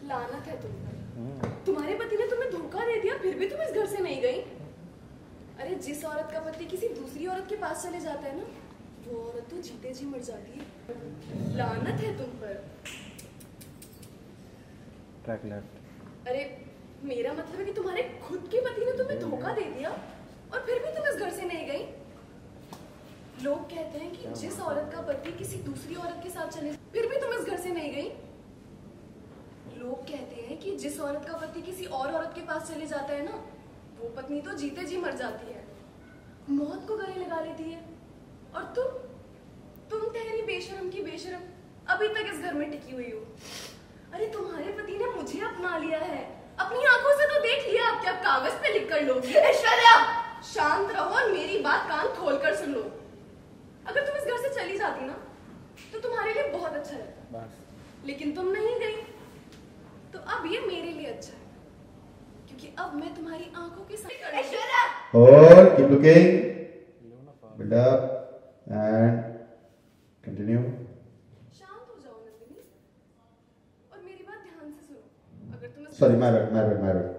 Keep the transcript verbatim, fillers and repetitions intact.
लानत है तुम पर। तुम्हारे पति ने तुम्हें धोखा दे दिया, फिर भी तुम इस घर से नहीं गई। अरे जिस औरत का पति किसी दूसरी औरत के पास चले जाता है ना, वो औरत तो जीते जी मर जाती है। लानत है तुम पर। Track left. अरे मेरा मतलब है कि तुम्हारे खुद के पति ने तुम्हें धोखा दे दिया और फिर भी तुम इस घर से नहीं गई। लोग कहते हैं कि जिस औरत का पति किसी दूसरी औरत के साथ चले, फिर भी तुम इस घर से नहीं गई। लोग कहते हैं कि जिस औरत का पति किसी और औरत के पास चले जाता है ना, वो पत्नी तो जीते जी मर जाती है, मौत को गले लगा लेती है। और तुम तुम ठहरी बेशरम की बेशरम, अभी तक इस घर में टिकी हुई हो। अरे तुम्हारे पति ने मुझे अपना लिया है, अपनी आंखों से तो देख लिया, अब क्या कागज पे लिख कर लोगे? ऐश्वर्या, शांत रहो और मेरी बात कान खोलकर सुन लो। अगर तुम इस घर से चली जाती ना, तो तुम्हारे लिए बहुत अच्छा रहता, बस। लेकिन तुम नहीं गई, तो अब ये मेरे लिए अच्छा है, क्योंकि अब मैं तुम्हारी आंखों के सामने। ऐश्वर्या, और keep looking, build up and continue. शांत हो जाओ नंदिनी और मेरी बात ध्यान से सुनो। अगर तुम Sorry, my bad, my bad, my bad.